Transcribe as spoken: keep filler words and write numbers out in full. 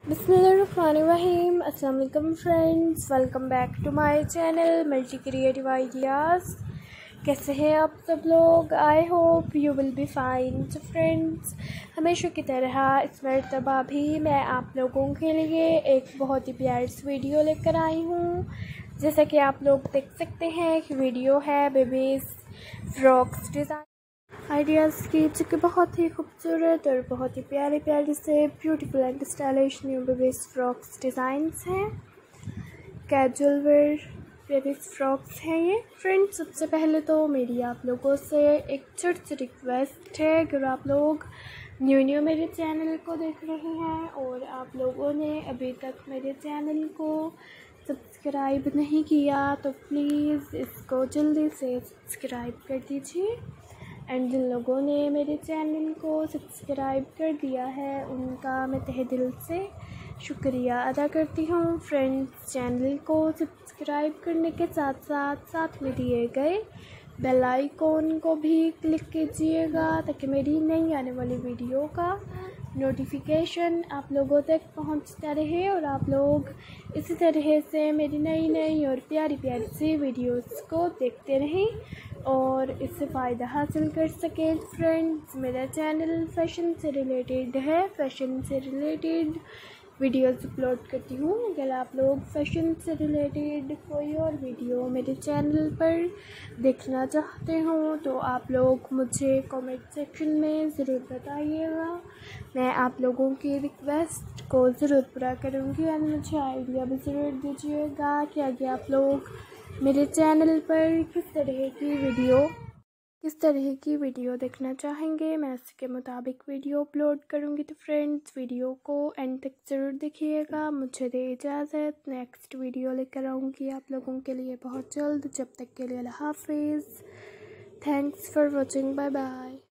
बिस्मिल्लाहिर्रहमानिर्रहीम। अस्सलाम वालेकुम friends, welcome back to my channel multi creative ideas. कैसे हैं आप सब लोग? I hope you will be fine. तो फ्रेंड्स, हमेशा की तरह इस मरतबा भी मैं आप लोगों के लिए एक बहुत ही प्यारी सी वीडियो लेकर आई हूँ। जैसा कि आप लोग देख सकते हैं कि वीडियो है बेबीज़ फ्रॉक्स डिज़ाइन आइडियाज़ की, जो कि बहुत ही खूबसूरत और बहुत ही प्यारे प्यारे से beautiful and stylish new babies frocks designs हैं। कैजुअल वेयर बेबीज़ फ्रॉक्स हैं ये। फ्रेंड्स, सबसे पहले तो मेरी आप लोगों से एक छोटी सी रिक्वेस्ट है। अगर आप लोग न्यू न्यू मेरे चैनल को देख रहे हैं और आप लोगों ने अभी तक मेरे चैनल को सब्सक्राइब नहीं किया तो प्लीज़ इसको जल्दी से सब्सक्राइब कर दीजिए। एंड जिन लोगों ने मेरे चैनल को सब्सक्राइब कर दिया है उनका मैं तहे दिल से शुक्रिया अदा करती हूँ। फ्रेंड्स, चैनल को सब्सक्राइब करने के साथ साथ साथ में दिए गए बेल आइकॉन को भी क्लिक कीजिएगा ताकि मेरी नई आने वाली वीडियो का नोटिफिकेशन आप लोगों तक पहुंचता रहे और आप लोग इसी तरह से मेरी नई नई और प्यारी प्यारी सी वीडियोस को देखते रहें और इससे फ़ायदा हासिल कर सकें। फ्रेंड्स, मेरा चैनल फ़ैशन से रिलेटेड है, फ़ैशन से रिलेटेड वीडियोस अपलोड करती हूँ। अगर आप लोग फ़ैशन से रिलेटेड कोई और वीडियो मेरे चैनल पर देखना चाहते हो तो आप लोग मुझे कमेंट सेक्शन में ज़रूर बताइएगा। मैं आप लोगों की रिक्वेस्ट को ज़रूर पूरा करूँगी और मुझे आइडिया भी ज़रूर दीजिएगा कि आगे आप लोग मेरे चैनल पर किस तरह की वीडियो किस तरह की वीडियो देखना चाहेंगे। मैं उसके मुताबिक वीडियो अपलोड करूँगी। तो फ्रेंड्स, वीडियो को एंड तक ज़रूर देखिएगा। मुझे दे इजाज़त, नेक्स्ट वीडियो लेकर आऊँगी आप लोगों के लिए बहुत जल्द। जब तक के लिए अल्लाह हाफिज़। Thanks for watching, bye bye.